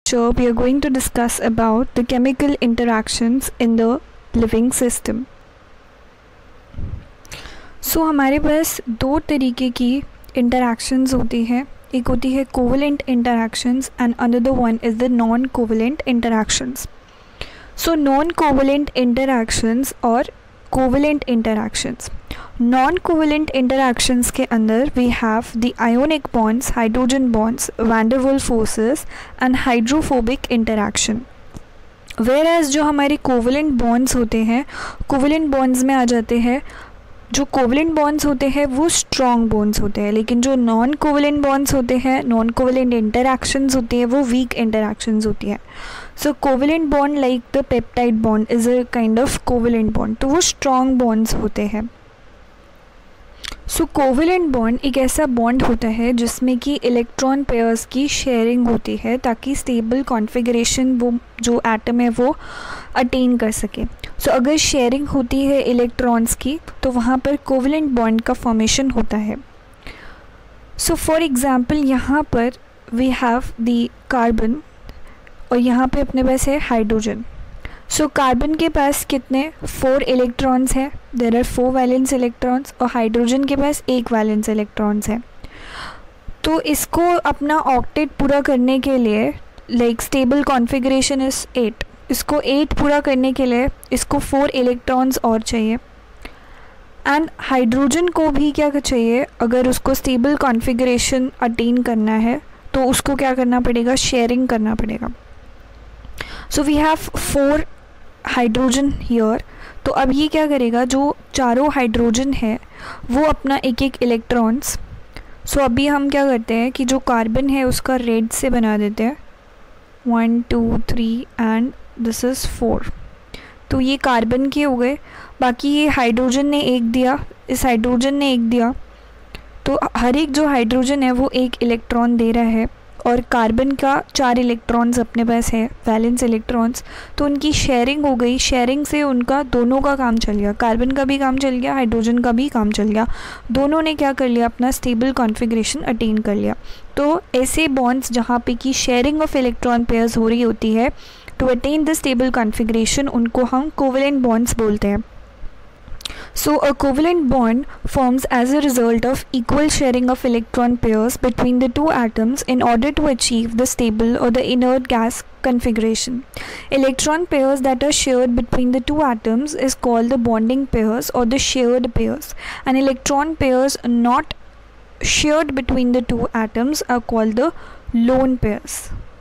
lecture, we are going to discuss about the chemical interactions in the living system. So हमारे पास दो तरीके की interactions होती हैं. एक होती है covalent interactions and another one is the non-covalent interactions. So non-covalent interactions और covalent interactions. Non-covalent interactions के अंदर we have the ionic bonds, hydrogen bonds, van der Waals forces and hydrophobic interaction. Whereas जो हमारे covalent bonds होते हैं, covalent bonds में आ जाते हैं, जो कोवलेंट बॉन्ड्स होते हैं वो स्ट्रॉन्ग बॉन्ड्स होते हैं, लेकिन जो नॉन कोवलेंट बॉन्ड्स होते हैं, नॉन कोवलेंट इंटरैक्शंस होती हैं, वो वीक इंटरैक्शंस होती हैं. So covalent bond like the peptide bond is a kind of covalent bond, तो वो स्ट्रॉन्ग बॉन्ड्स होते हैं. सो कोवलेंट बॉन्ड एक ऐसा बॉन्ड होता है जिसमें कि इलेक्ट्रॉन पेयर्स की शेयरिंग होती है ताकि स्टेबल कॉन्फ़िगरेशन वो जो एटम है वो अटेन कर सके. सो अगर शेयरिंग होती है इलेक्ट्रॉन्स की तो वहाँ पर कोवलेंट बॉन्ड का फॉर्मेशन होता है. सो फॉर एग्ज़ाम्पल यहाँ पर वी हैव दी कार्बन और यहाँ पे अपने पास है हाइड्रोजन. सो कार्बन के पास कितने 4 इलेक्ट्रॉन्स हैं, देयर आर 4 वैलेंस इलेक्ट्रॉन्स, और हाइड्रोजन के पास 1 वैलेंस इलेक्ट्रॉन्स है. तो इसको अपना ऑक्टेट पूरा करने के लिए लाइक स्टेबल कॉन्फ़िगरेशन इज़ 8, इसको 8 पूरा करने के लिए इसको 4 इलेक्ट्रॉन्स और चाहिए. एंड हाइड्रोजन को भी क्या चाहिए, अगर उसको स्टेबल कॉन्फ़िगरेशन अटेन करना है तो उसको क्या करना पड़ेगा, शेयरिंग करना पड़ेगा. So we have 4 hydrogen here. तो अब ये क्या करेगा, जो चारों हाइड्रोजन है वो अपना एक एक इलेक्ट्रॉन्स. सो अभी हम क्या करते हैं कि जो कार्बन है उसका रेड से बना देते हैं, 1 2 3 एंड दिस इज़ 4. तो ये कार्बन के हो गए. बाकी ये हाइड्रोजन ने एक दिया, इस हाइड्रोजन ने एक दिया, तो हर एक जो हाइड्रोजन है वो एक इलेक्ट्रॉन दे रहा है. और कार्बन का 4 इलेक्ट्रॉन्स अपने पास है, वैलेंस इलेक्ट्रॉन्स, तो उनकी शेयरिंग हो गई. शेयरिंग से उनका दोनों का काम चल गया, कार्बन का भी काम चल गया, हाइड्रोजन का भी काम चल गया. दोनों ने क्या कर लिया, अपना स्टेबल कॉन्फ़िगरेशन अटेन कर लिया. तो ऐसे बॉन्ड्स जहाँ पे कि शेयरिंग ऑफ इलेक्ट्रॉन पेयर्स हो रही होती है to attain the stable configuration, उनको हम कोवलेंट बॉन्ड्स बोलते हैं. So a covalent bond forms as a result of equal sharing of electron pairs between the two atoms in order to achieve the stable or the inert gas configuration. Electron pairs that are shared between the two atoms is called the bonding pairs or the shared pairs, and electron pairs not shared between the two atoms are called the lone pairs.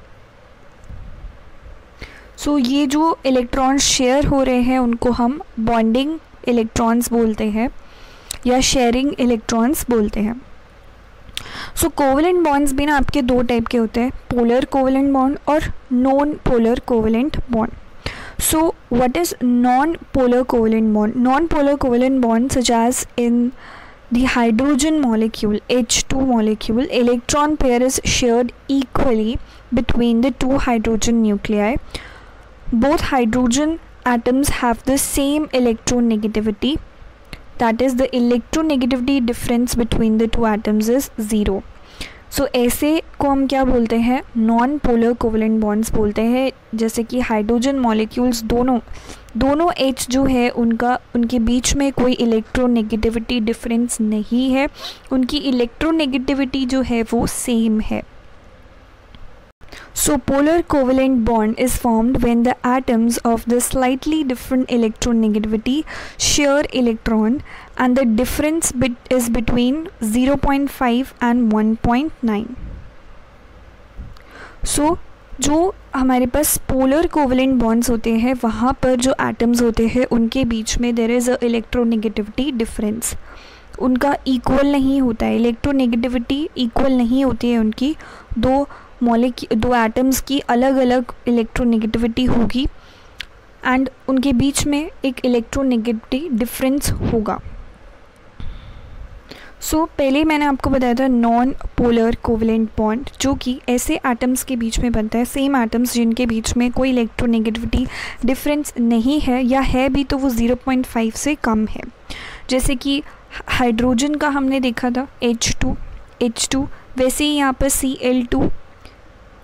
So ये जो electron share हो रहे हैं उनको हम bonding electrons बोलते हैं या शेयरिंग इलेक्ट्रॉन्स बोलते हैं. सो कोवलेंट बॉन्ड्स भी ना आपके 2 टाइप के होते हैं, पोलर कोवलेंट बॉन्ड और non polar covalent bond. So what is non polar covalent bond? Non polar covalent bond such as in the hydrogen molecule H2 molecule, electron pair is shared equally between the 2 hydrogen nuclei. Both hydrogen atoms have the same electronegativity, that is the electronegativity difference between the 2 atoms is 0. So ऐसे को हम क्या बोलते हैं, non polar covalent bonds बोलते हैं. जैसे कि हाइड्रोजन मॉलिक्यूल्स दोनों H जो है उनके बीच में कोई इलेक्ट्रोनेगेटिविटी डिफरेंस नहीं है, उनकी इलेक्ट्रोनेगेटिविटी जो है वो सेम है. So polar covalent bond is formed when the atoms of the slightly different electronegativity share electron and the difference is between 0.5 and 1.9. So जो हमारे पास पोलर कोवलेंट बॉन्ड्स होते हैं वहाँ पर जो एटम्स होते हैं उनके बीच में there is a electronegativity difference, उनका इक्वल नहीं होता है, इलेक्ट्रोनेगेटिविटी इक्वल नहीं होती है उनकी. दो एटम्स की अलग अलग इलेक्ट्रोनेगेटिविटी होगी एंड उनके बीच में एक इलेक्ट्रोनेगेटिविटी डिफरेंस होगा. सो पहले मैंने आपको बताया था नॉन पोलर कोवलेंट बॉन्ड, जो कि ऐसे एटम्स के बीच में बनता है, सेम एटम्स जिनके बीच में कोई इलेक्ट्रोनेगेटिविटी डिफरेंस नहीं है, या है भी तो वो 0.5 से कम है. जैसे कि हाइड्रोजन का हमने देखा था H2, वैसे ही यहाँ पर Cl2,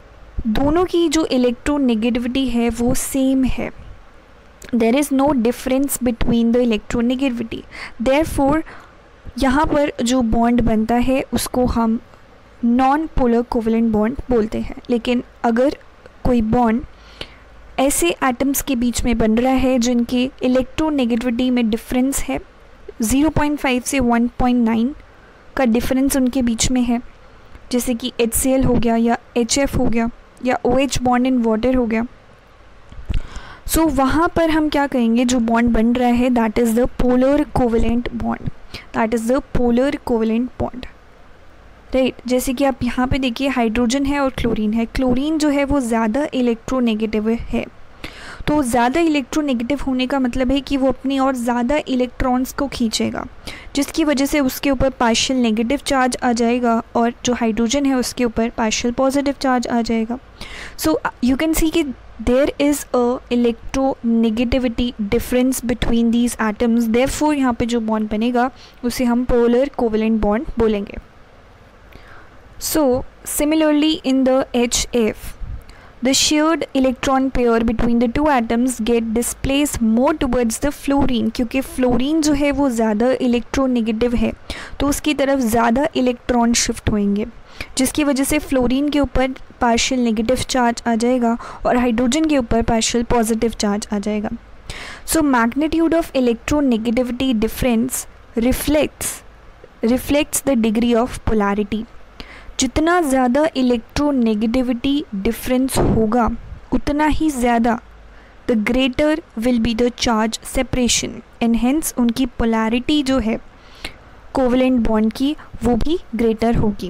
दोनों की जो इलेक्ट्रोनेगेटिविटी है वो सेम है. There is no difference between the electronegativity. Therefore यहाँ पर जो बॉन्ड बनता है उसको हम नॉन पोलर कोवेलेंट बॉन्ड बोलते हैं. लेकिन अगर कोई बॉन्ड ऐसे एटम्स के बीच में बन रहा है जिनकी इलेक्ट्रोनेगेटिविटी में डिफरेंस है, 0.5 से 1.9 का डिफरेंस उनके बीच में है, जैसे कि HCl हो गया या HF हो गया या OH बॉन्ड इन वाटर हो गया, सो वहाँ पर हम क्या कहेंगे, जो बॉन्ड बन रहा है that is the polar covalent bond. That is the polar covalent bond, right. जैसे कि आप यहाँ पे देखिए हाइड्रोजन है और क्लोरीन है. क्लोरीन जो है वो ज़्यादा इलेक्ट्रोनेगेटिव है. तो ज़्यादा इलेक्ट्रोनेगेटिव होने का मतलब है कि वो अपनी और ज़्यादा इलेक्ट्रॉन्स को खींचेगा, जिसकी वजह से उसके ऊपर पार्शियल नेगेटिव चार्ज आ जाएगा और जो हाइड्रोजन है उसके ऊपर पार्शियल पॉजिटिव चार्ज आ जाएगा. सो यू कैन सी कि there is a electronegativity difference between these atoms. Therefore यहाँ पे जो बॉन्ड बनेगा उसे हम पोलर कोवेलेंट बॉन्ड बोलेंगे. So, similarly in the HF, the shared electron pair between the two atoms get displaced more towards the fluorine, क्योंकि fluorine जो है वो ज़्यादा इलेक्ट्रोनेगेटिव है तो उसकी तरफ ज़्यादा इलेक्ट्रॉन शिफ्ट होंगे, जिसकी वजह से फ्लोरीन के ऊपर पार्शियल नेगेटिव चार्ज आ जाएगा और हाइड्रोजन के ऊपर पार्शियल पॉजिटिव चार्ज आ जाएगा. So magnitude of electronegativity difference reflects the degree of polarity. जितना ज़्यादा इलेक्ट्रोनेगेटिविटी डिफरेंस होगा उतना ही ज़्यादा the greater will be the charge separation and hence उनकी पोलैरिटी जो है कोवेलेंट बॉन्ड की वो भी ग्रेटर होगी.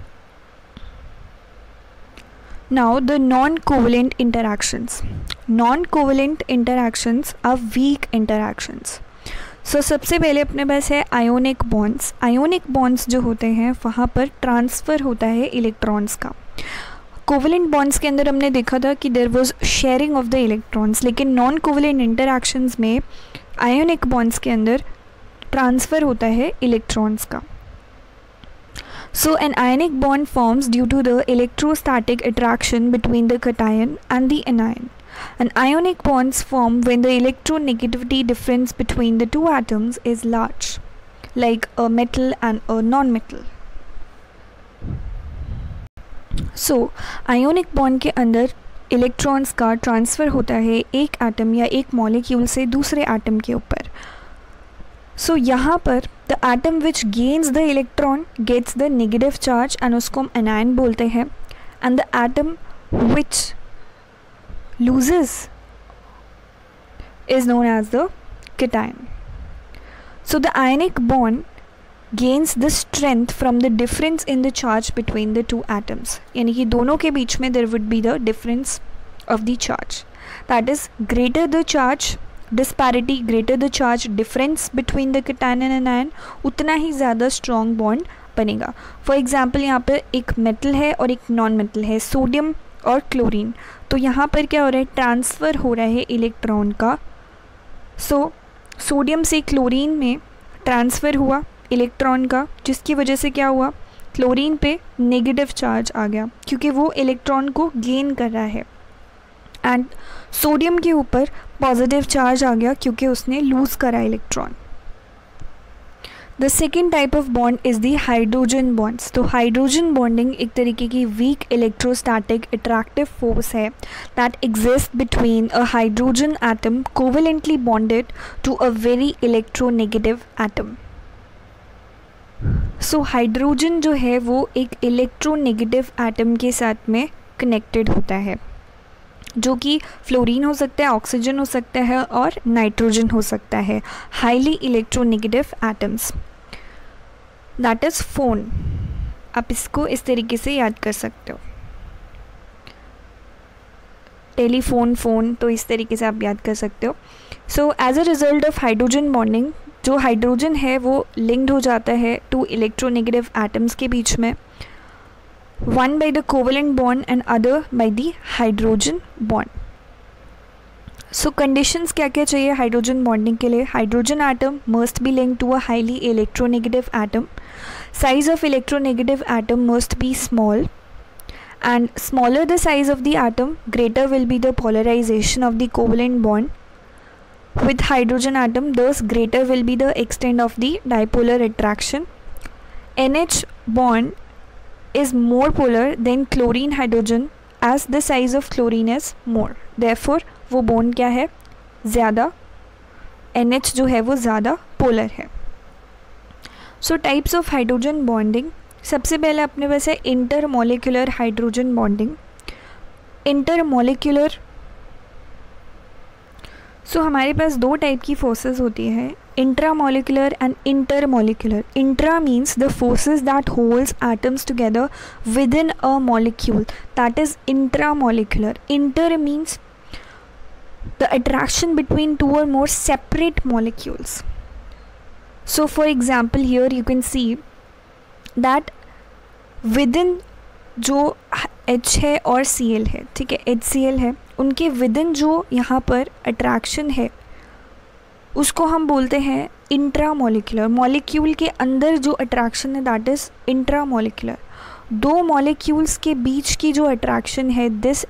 Now the non covalent interactions. Non covalent interactions are weak interactions. So सबसे पहले अपने पास है आयोनिक बॉन्ड्स. आयोनिक बॉन्ड्स जो होते हैं वहाँ पर ट्रांसफ़र होता है इलेक्ट्रॉन्स का. कोवेलेंट बॉन्ड्स के अंदर हमने देखा था कि there was sharing of the electrons, लेकिन नॉन कोवेलेंट इंटरैक्शंस में आयोनिक बॉन्ड्स के अंदर ट्रांसफ़र होता है इलेक्ट्रॉन्स का. So an ionic bond forms due to the electrostatic attraction between the cation and the anion. And ionic bonds form when the electronegativity difference between the two atoms is large, like a metal and a non-metal. So, ionic bond के अंदर electrons का transfer होता है एक atom या एक molecule से दूसरे एटम के ऊपर. सो यहाँ पर the atom which gains the electron gets the negative charge and उसको हम एनायन बोलते हैं, and the atom which loses is known as the cation. So the ionic bond gains the strength from the difference in the charge between the two atoms. यानी कि दोनों के बीच में there would be the difference of the charge. That is, greater the charge disparity, greater the charge difference between the cation and anion, उतना ही ज़्यादा strong bond बनेगा. For example, यहाँ पर एक metal है और एक non-metal है, सोडियम और क्लोरीन. तो यहाँ पर क्या हो रहा है, ट्रांसफ़र हो रहा है इलेक्ट्रॉन का. सो सोडियम से क्लोरीन में ट्रांसफ़र हुआ इलेक्ट्रॉन का, जिसकी वजह से क्या हुआ, क्लोरीन पे नेगेटिव चार्ज आ गया क्योंकि वो इलेक्ट्रॉन को गेन कर रहा है, एंड सोडियम के ऊपर पॉजिटिव चार्ज आ गया क्योंकि उसने लूज़ करा electron. The second type of bond is the hydrogen bonds. तो हाइड्रोजन बॉन्डिंग एक तरीके की वीक इलेक्ट्रोस्टैटिक अट्रैक्टिव फोर्स है that exist between a hydrogen atom covalently bonded to a very electronegative atom. So hydrogen जो है वो एक electronegative atom के साथ में कनेक्टेड होता है, जो कि फ्लोरीन हो सकता है, ऑक्सीजन हो सकता है और नाइट्रोजन हो सकता है. Highly electronegative atoms, that is FON. आप इसको इस तरीके से याद कर सकते हो, टेलीफोन, फ़ोन, तो इस तरीके से आप याद कर सकते हो. So as a result of hydrogen bonding, जो हाइड्रोजन है वो लिंक्ड हो जाता है टू इलेक्ट्रोनेगेटिव एटम्स के बीच में, one by the covalent bond and other by the hydrogen bond. So conditions क्या क्या चाहिए हाइड्रोजन बॉन्डिंग के लिए? Hydrogen atom must be linked to a highly electronegative atom. Size of electronegative atom must be small and smaller the size of the atom, greater will be the polarization of the covalent bond with hydrogen atom, thus greater will be the extent of the dipolar attraction. NH bond is more polar than chlorine hydrogen as the size of chlorine is more, therefore वो bond क्या है, ज़्यादा, NH जो है वो ज़्यादा polar है. So types of hydrogen bonding, सबसे पहले अपने पास है intermolecular hydrogen bonding. Intermolecular, so हमारे पास दो टाइप की फोर्सेस होती है, intramolecular and intermolecular. Intra means the forces that holds atoms together within a molecule, that is intramolecular. Inter means the attraction between two or more separate molecules. So for example here you can see that within जो H है और Cl है, ठीक है, HCl है, उनके within जो यहाँ पर attraction है उसको हम बोलते हैं इंट्रामोलिकुलर. मॉलिक्यूल के अंदर जो अट्रैक्शन है दैट इज़ इंट्रामोलिकुलर. दो मॉलिक्यूल्स के बीच की जो अट्रैक्शन है,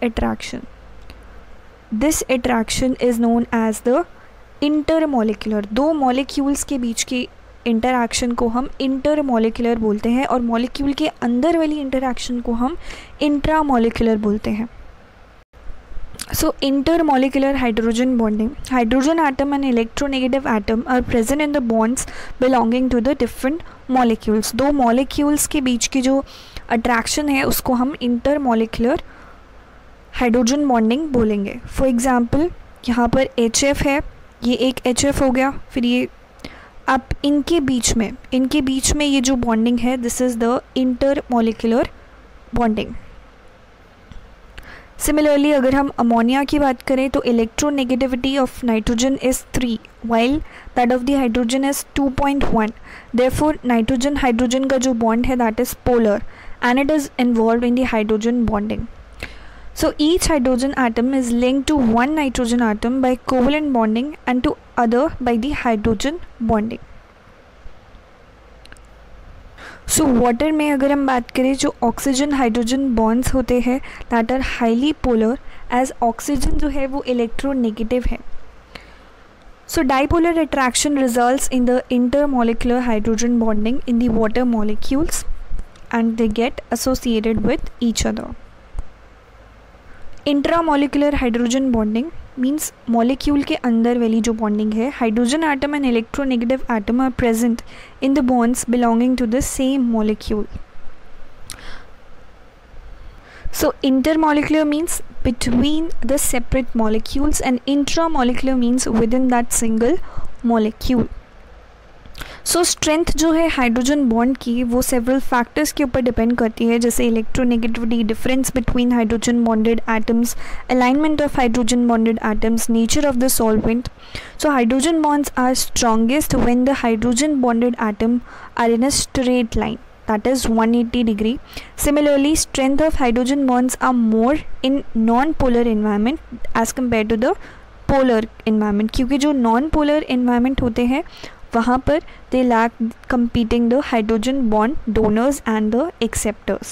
this attraction is known as the intermolecular. दो मॉलिक्यूल्स के बीच की इंटरैक्शन को हम इंटरमोलिकुलर बोलते हैं और मॉलिक्यूल के अंदर वाली इंटरैक्शन को हम इंट्रामोलिकुलर बोलते हैं. So intermolecular hydrogen bonding, hydrogen atom and electronegative atom are present in the bonds belonging to the different molecules. दो मॉलिक्यूल्स के बीच की जो अट्रैक्शन है उसको हम इंटरमोलिकुलर हाइड्रोजन बॉन्डिंग बोलेंगे. फॉर एग्जांपल यहाँ पर HF है, ये एक HF हो गया, फिर ये अब इनके बीच में ये जो बॉन्डिंग है this is the intermolecular bonding. Similarly अगर हम अमोनिया की बात करें तो electronegativity of nitrogen is 3 while that of the hydrogen is 2.1. Therefore nitrogen hydrogen का जो बॉन्ड है that is polar and it is involved in the hydrogen bonding. So each hydrogen atom is linked to one nitrogen atom by covalent bonding and to other by the hydrogen bonding. So water में अगर हम बात करें जो oxygen hydrogen bonds होते हैं that are highly polar as oxygen जो है वो इलेक्ट्रोनेगेटिव है. So dipolar attraction results in the intermolecular hydrogen bonding in the water molecules and they get associated with each other. Intramolecular hydrogen bonding means molecule के अंदर वाली जो bonding है, hydrogen atom and electronegative atom are present in the bonds belonging to the same molecule. So intermolecular means between the separate molecules and intramolecular means within that single molecule. So strength जो है hydrogen bond की वो several factors के ऊपर depend करती है, जैसे electronegativity, difference between hydrogen bonded atoms, alignment of hydrogen bonded atoms, nature of the solvent. So hydrogen bonds are strongest when the hydrogen bonded atom are in a straight line, that is 180 degree. Similarly, strength of hydrogen bonds are more in non-polar environment as compared to the polar environment, क्योंकि जो non-polar environment होते हैं वहाँ पर they lack competing the hydrogen bond donors and the acceptors.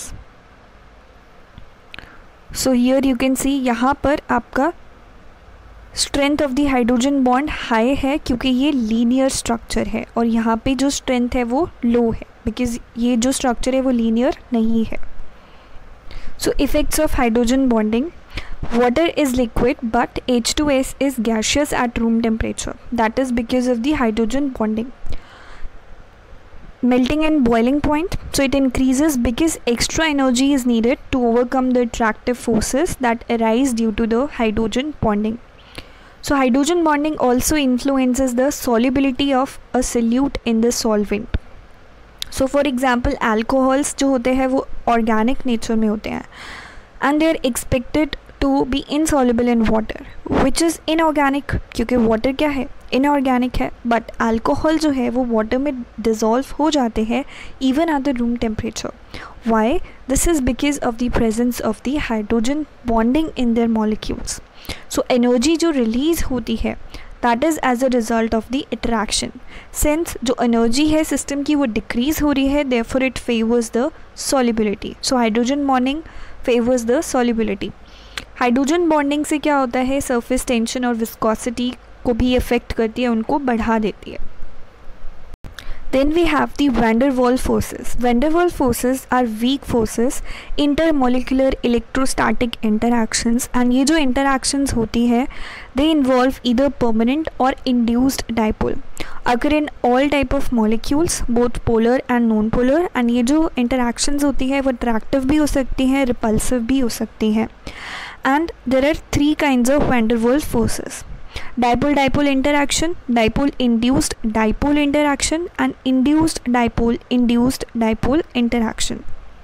So here you can see यहाँ पर आपका strength of the hydrogen bond high है क्योंकि ये लीनियर स्ट्रक्चर है, और यहाँ पे जो स्ट्रेंथ है वो लो है बिकॉज ये जो स्ट्रक्चर है वो लीनियर नहीं है. So effects of hydrogen bonding, water is liquid but H2S is gaseous at room temperature, that is because of the hydrogen bonding. Melting and boiling point, so it increases because extra energy is needed to overcome the attractive forces that arise due to the hydrogen bonding. So hydrogen bonding also influences the solubility of a solute in the solvent. So for example alcohols जो होते हैं वो organic nature में होते हैं and they are expected to be insoluble in water which is inorganic, क्योंकि water क्या है, inorganic है, but alcohol जो है वो water में dissolve हो जाते हैं even at the room temperature. Why? This is because of the presence of the hydrogen bonding in their molecules. So energy जो release होती है that is as a result of the attraction. Since जो energy है system की वो decrease हो रही है, therefore it favors the solubility. So hydrogen bonding favours the solubility. Hydrogen bonding से क्या होता है, सरफेस टेंशन और विस्कोसिटी को भी इफेक्ट करती है, उनको बढ़ा देती है। Then we have the van der Waals forces. Van der Waals forces are weak forces, intermolecular electrostatic interactions, and ये जो interactions होती है they involve either permanent or induced dipole, occur in all type of molecules, both polar and non-polar, and ये जो interactions होती है वो attractive भी हो सकती हैं, repulsive भी हो सकती हैं। And there are three kinds of van der Waals forces: dipole-dipole interaction, dipole-induced dipole interaction, and induced dipole interaction.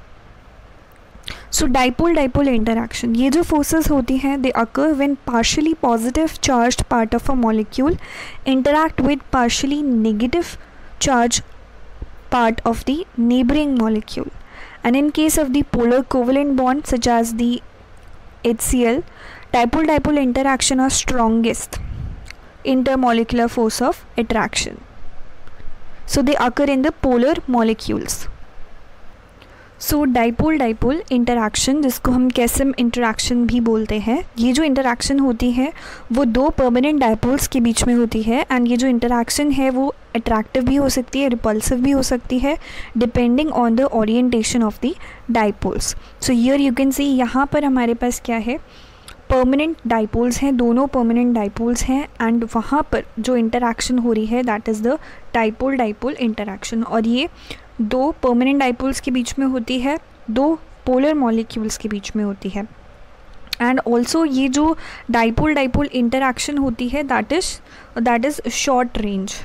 So dipole-dipole interaction, ये जो forces होती हैं they occur when partially positive charged part of a molecule interact with partially negative charged part of the neighboring molecule, and in case of the polar covalent bond such as the HCl, dipole-dipole interaction are strongest intermolecular force of attraction. So they occur in the polar molecules. So dipole-dipole interaction, जिसको हम कैसम interaction भी बोलते हैं, ये जो interaction होती है वो दो परमानेंट डायपोल्स के बीच में होती है, एंड ये जो इंटरेक्शन है वो अट्रैक्टिव भी हो सकती है, रिपल्सिव भी हो सकती है, depending on the orientation of the dipoles. So here you can see, यहाँ पर हमारे पास क्या है, परमानेंट डाइपोल्स हैं, दोनों परमानेंट डाइपोल्स हैं, एंड वहाँ पर जो इंटरेक्शन हो रही है that is the dipole dipole interaction, और ये दो परमानेंट डाइपोल्स के बीच में होती है, दो पोलर मॉलिक्यूल्स के बीच में होती है। एंड ऑल्सो ये जो डाइपोल डाइपोल इंटरेक्शन होती है that is short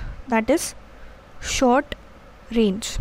range.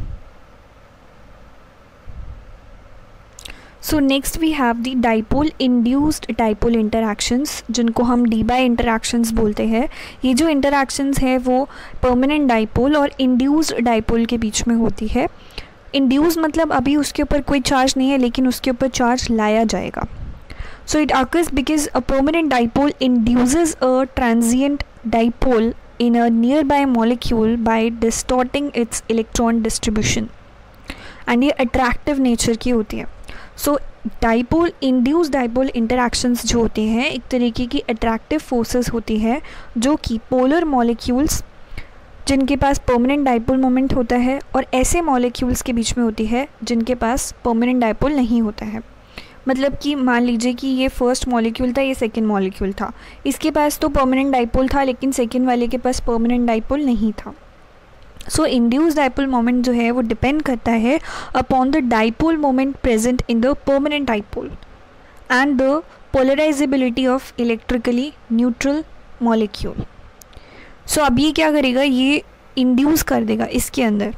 So next we have the dipole induced dipole interactions, जिनको हम डी बाई इंटरैक्शंस बोलते हैं। ये जो इंटरैक्शंस है वो परमानेंट डाइपोल और इंड्यूस्ड डाइपोल के बीच में होती है। इंड्यूस मतलब अभी उसके ऊपर कोई चार्ज नहीं है लेकिन उसके ऊपर चार्ज लाया जाएगा। So it occurs because a permanent dipole induces a transient dipole in a nearby molecule by distorting its electron distribution, and ये attractive nature की होती है। So dipole induced dipole interactions जो होती हैं एक तरीके की attractive forces होती है, जो कि polar molecules जिनके पास permanent dipole moment होता है और ऐसे molecules के बीच में होती है जिनके पास permanent dipole नहीं होता है। मतलब कि मान लीजिए कि ये फर्स्ट मॉलिक्यूल था, ये सेकंड मॉलिक्यूल था, इसके पास तो परमानेंट डाइपोल था लेकिन सेकंड वाले के पास परमानेंट डाइपोल नहीं था। सो इंड्यूस्ड डाइपोल मोमेंट जो है वो डिपेंड करता है upon the dipole moment present in the permanent dipole and the polarisability of electrically neutral molecule. So अब ये क्या करेगा, ये इंड्यूस कर देगा इसके अंदर।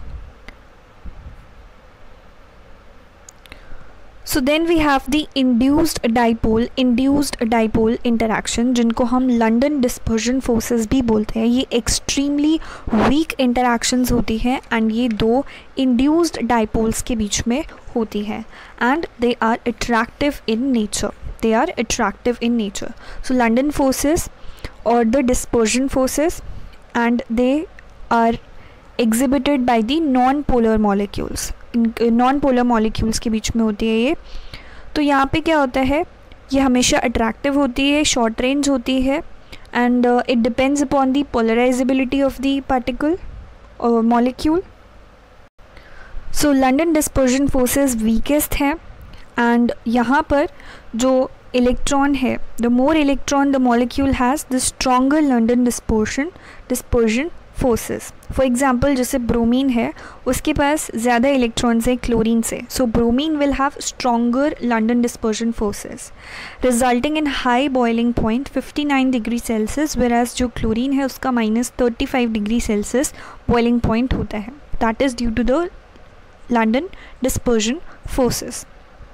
So then we have the induced dipole interaction, जिनको हम London dispersion forces भी बोलते हैं। ये extremely weak interactions होती हैं and ये दो induced dipoles के बीच में होती हैं and they are attractive in nature. So London forces or the dispersion forces, and they are exhibited by the non-polar molecules. Non polar molecules के बीच में होती है ये। तो यहाँ पे क्या होता है, ये हमेशा अट्रैक्टिव होती है, शॉर्ट रेंज होती है, and it depends upon the polarisability of the particle और molecule. So London dispersion forces weakest हैं, एंड यहाँ पर जो इलेक्ट्रॉन है, the more electron the molecule has the stronger London dispersion forces. For example जैसे bromine है, उसके पास ज़्यादा इलेक्ट्रॉन्स हैं क्लोरीन से, so bromine will have stronger London dispersion forces resulting in high boiling point 59 degree Celsius, whereas जो chlorine है उसका -35 डिग्री सेल्सियस बॉइलिंग पॉइंट होता है। That is due to the London dispersion forces.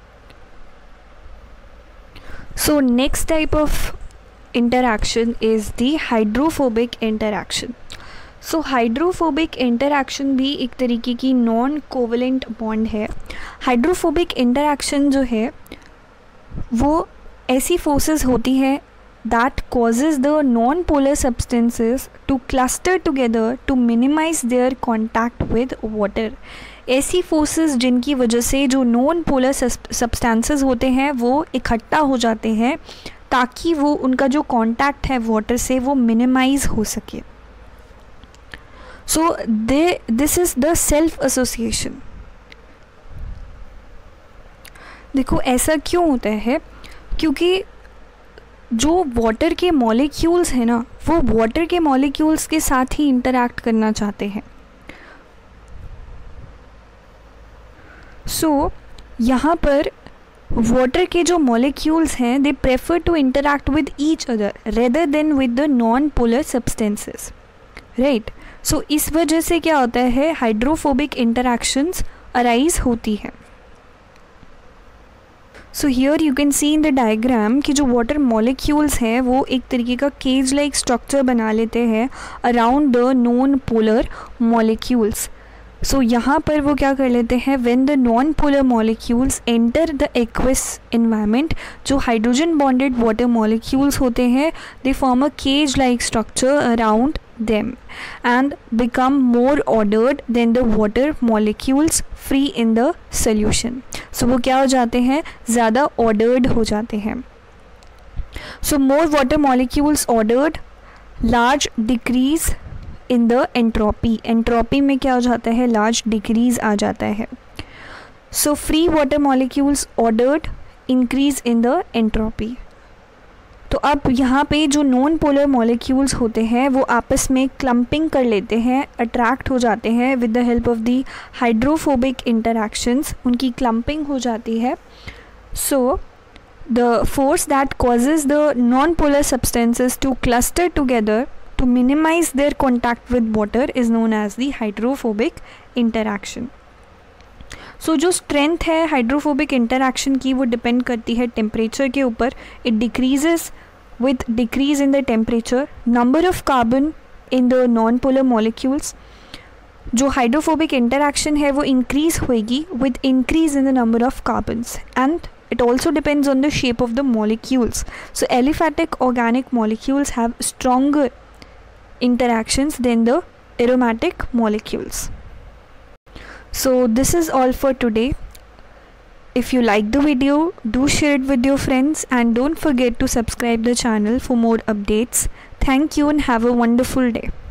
So next type of interaction is the hydrophobic interaction. सो hydrophobic interaction भी एक तरीके की नॉन कोवलेंट बॉन्ड है। हाइड्रोफोबिक इंटरैक्शन जो है वो ऐसी फोर्सेस होती है that causes the non polar substances to cluster together to minimise their contact with water. ऐसी फोर्सेस जिनकी वजह से जो नॉन पोलर सब्सटेंसेस होते हैं वो इकट्ठा हो जाते हैं ताकि वो उनका जो कांटेक्ट है वाटर से वो मिनिमाइज हो सके। So this is the self association. देखो ऐसा क्यों होता है, क्योंकि जो वाटर के मॉलिक्यूल्स हैं ना वो वाटर के मॉलिक्यूल्स के साथ ही इंटरैक्ट करना चाहते हैं। सो यहाँ पर वाटर के जो मॉलिक्यूल्स हैं they prefer to interact with each other rather than with the non polar substances, right. So इस वजह से क्या होता है, हाइड्रोफोबिक इंटरैक्शंस अराइज होती है। So here you can see in the diagram कि जो वाटर मॉलिक्यूल्स हैं वो एक तरीके का केज लाइक स्ट्रक्चर बना लेते हैं around the non polar molecules. So यहाँ पर वो क्या कर लेते हैं, when the non polar molecules enter the aqueous environment, जो हाइड्रोजन बॉन्डेड वाटर मॉलिक्यूल्स होते हैं they form a cage like structure around them and become more ordered than the water molecules free in the solution. So वो क्या हो जाते हैं, ज़्यादा ordered हो जाते हैं। So more water molecules ordered, large decrease in the entropy. Entropy में क्या हो जाता है, large decrease आ जाता है। So free water molecules ordered, increase in the entropy. तो अब यहाँ पे जो नॉन पोलर मॉलिक्यूल्स होते हैं वो आपस में क्लम्पिंग कर लेते हैं, अट्रैक्ट हो जाते हैं with the help of the hydrophobic interactions, उनकी क्लम्पिंग हो जाती है। So the force that causes the non polar substances to cluster together to minimise their contact with water is known as the hydrophobic interaction. So जो strength है hydrophobic interaction की वो depend करती है टेम्परेचर के ऊपर। It decreases with decrease in the temperature, number of carbon in the non polar molecules. जो hydrophobic interaction है वो इंक्रीज होएगी with increase in the number of carbons, and it also depends on the shape of the molecules. So aliphatic organic molecules have stronger interactions than the aromatic molecules. So this is all for today. If you like the video, do share it with your friends and don't forget to subscribe the channel for more updates. Thank you and have a wonderful day.